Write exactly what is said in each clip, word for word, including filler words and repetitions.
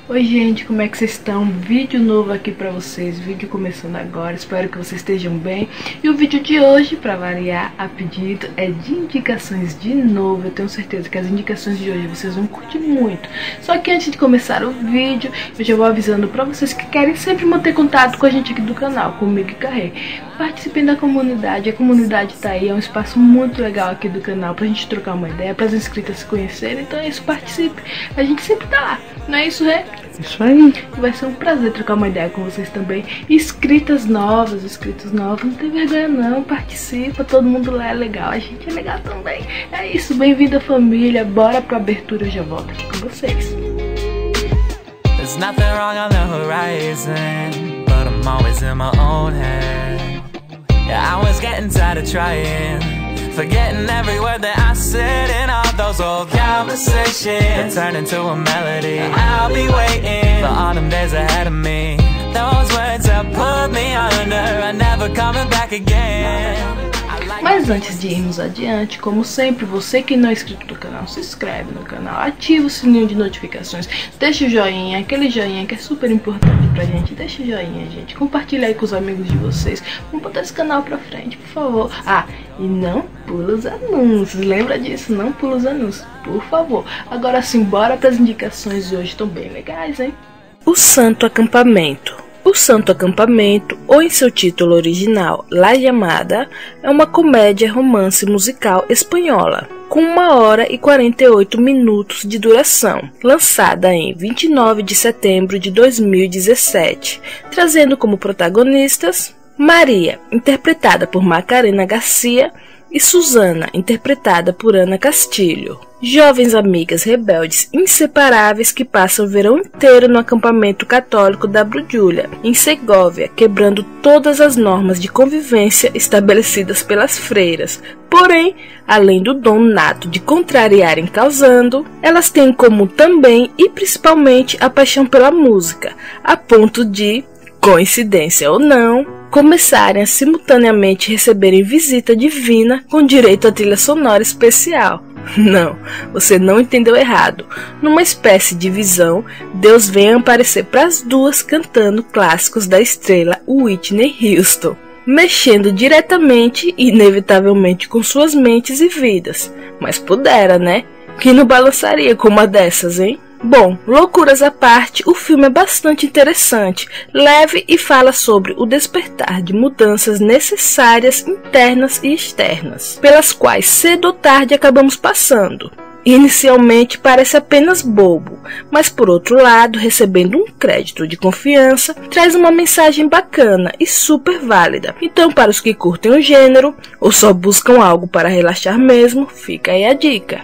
Oi gente, como é que vocês estão? Vídeo novo aqui pra vocês, vídeo começando agora, espero que vocês estejam bem. E o vídeo de hoje, pra variar a pedido, é de indicações de novo. Eu tenho certeza que as indicações de hoje vocês vão curtir muito. Só que antes de começar o vídeo, eu já vou avisando pra vocês que querem sempre manter contato com a gente aqui do canal, comigo e Carré. Participem da comunidade, a comunidade tá aí, é um espaço muito legal aqui do canal pra gente trocar uma ideia, para as inscritas se conhecerem. Então é isso, participe, a gente sempre tá lá, não é isso, Ré? Isso aí. Vai ser um prazer trocar uma ideia com vocês também. Inscritas novas, inscritos novos, não tem vergonha não, participa, todo mundo lá é legal, a gente é legal também. É isso, bem-vindo família, bora pra abertura, eu já volto aqui com vocês. There's nothing wrong on the horizon, but I'm always in my own head. Yeah, I was getting tired of trying, forgetting every word that I said in all those old conversations that turn into a melody. I'll be waiting for autumn days ahead of me. Those words that put me under are never coming back again. Mas antes de irmos adiante, como sempre, você que não é inscrito no canal, se inscreve no canal, ativa o sininho de notificações, deixa o joinha, aquele joinha que é super importante pra gente, deixa o joinha, gente, compartilha aí com os amigos de vocês, vamos botar esse canal pra frente, por favor. Ah, e não pula os anúncios, lembra disso, não pula os anúncios, por favor. Agora sim, bora pras indicações de hoje, estão bem legais, hein? O Santo Acampamento. O Santo Acampamento, ou em seu título original, La Llamada, é uma comédia romance musical espanhola, com uma hora e quarenta e oito minutos de duração, lançada em vinte e nove de setembro de dois mil e dezessete, trazendo como protagonistas Maria, interpretada por Macarena Garcia, e Susana, interpretada por Ana Castilho. Jovens amigas rebeldes inseparáveis que passam o verão inteiro no acampamento católico da Brujulha, em Segóvia, quebrando todas as normas de convivência estabelecidas pelas freiras. Porém, além do dom nato de contrariarem causando, elas têm em comum também e principalmente a paixão pela música, a ponto de, coincidência ou não, começarem a simultaneamente receberem visita divina com direito a trilha sonora especial. Não, você não entendeu errado. Numa espécie de visão, Deus vem aparecer para as duas cantando clássicos da estrela Whitney Houston, mexendo diretamente e inevitavelmente com suas mentes e vidas. Mas pudera, né? Quem não balançaria com uma dessas, hein? Bom, loucuras à parte, o filme é bastante interessante, leve e fala sobre o despertar de mudanças necessárias internas e externas, pelas quais cedo ou tarde acabamos passando. Inicialmente parece apenas bobo, mas por outro lado, recebendo um crédito de confiança, traz uma mensagem bacana e super válida. Então, para os que curtem o gênero, ou só buscam algo para relaxar mesmo, fica aí a dica.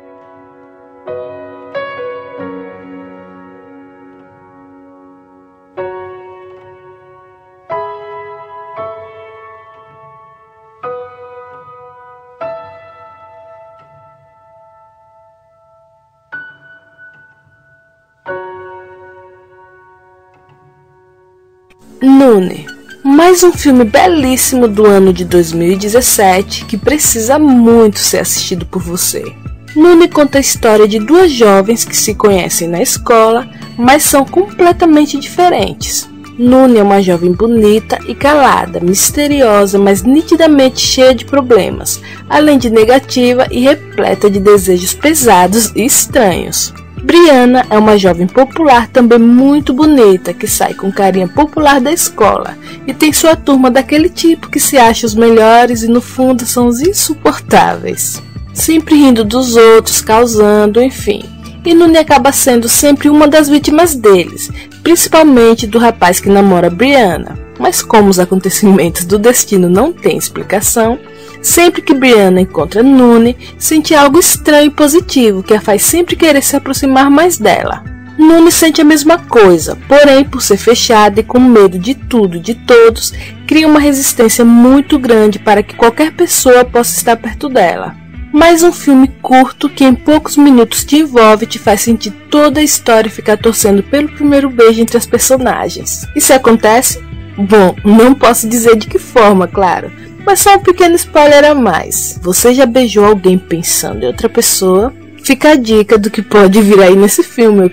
Nune, mais um filme belíssimo do ano de dois mil e dezessete que precisa muito ser assistido por você. Nune conta a história de duas jovens que se conhecem na escola, mas são completamente diferentes. Nune é uma jovem bonita e calada, misteriosa, mas nitidamente cheia de problemas, além de negativa e repleta de desejos pesados e estranhos. Brianna é uma jovem popular também muito bonita, que sai com carinha popular da escola e tem sua turma daquele tipo que se acha os melhores e no fundo são os insuportáveis, sempre rindo dos outros, causando, enfim. E Nune acaba sendo sempre uma das vítimas deles, principalmente do rapaz que namora Brianna. Mas como os acontecimentos do destino não têm explicação, sempre que Brianna encontra Nune, sente algo estranho e positivo que a faz sempre querer se aproximar mais dela. Nune sente a mesma coisa, porém, por ser fechada e com medo de tudo e de todos, cria uma resistência muito grande para que qualquer pessoa possa estar perto dela. Mais um filme curto que em poucos minutos te envolve e te faz sentir toda a história e ficar torcendo pelo primeiro beijo entre as personagens. E se acontece? Bom, não posso dizer de que forma, claro, mas só um pequeno spoiler a mais. Você já beijou alguém pensando em outra pessoa? Fica a dica do que pode vir aí nesse filme, ok?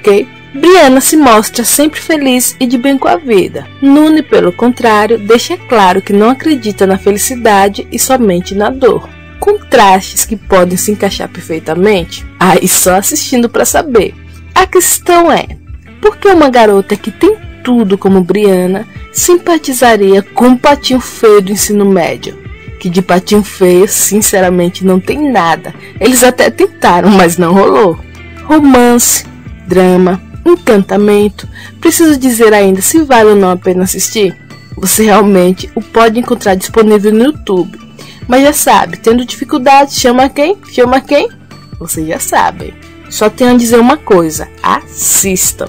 Briana se mostra sempre feliz e de bem com a vida. Nuni, pelo contrário, deixa claro que não acredita na felicidade e somente na dor. Contrastes que podem se encaixar perfeitamente? Aí só assistindo para saber. A questão é, por que uma garota que tem tudo como Briana simpatizaria com um patinho feio do ensino médio? Que de patinho feio, sinceramente, não tem nada. Eles até tentaram, mas não rolou. Romance, drama, encantamento. Preciso dizer ainda se vale ou não a pena assistir? Você realmente o pode encontrar disponível no YouTube. Mas já sabe, tendo dificuldade, chama quem? Chama quem? Vocês já sabem. Só tenho a dizer uma coisa, assistam.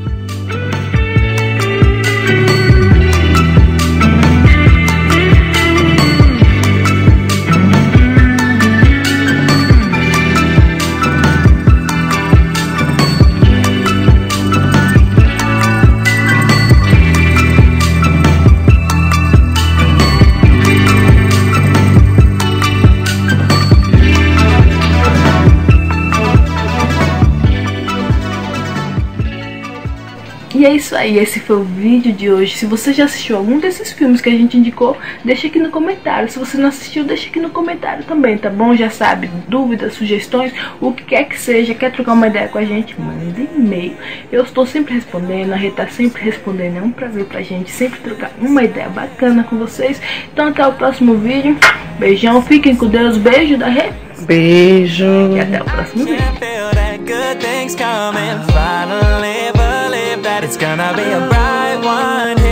E é isso aí, esse foi o vídeo de hoje. Se você já assistiu algum desses filmes que a gente indicou, deixa aqui no comentário. Se você não assistiu, deixa aqui no comentário também, tá bom? Já sabe, dúvidas, sugestões, o que quer que seja, quer trocar uma ideia com a gente, manda e-mail. Eu estou sempre respondendo, a Rê tá sempre respondendo, é um prazer pra gente sempre trocar uma ideia bacana com vocês. Então até o próximo vídeo, beijão, fiquem com Deus, beijo da Rê. Beijo. E até o próximo vídeo. It's gonna be a bright one.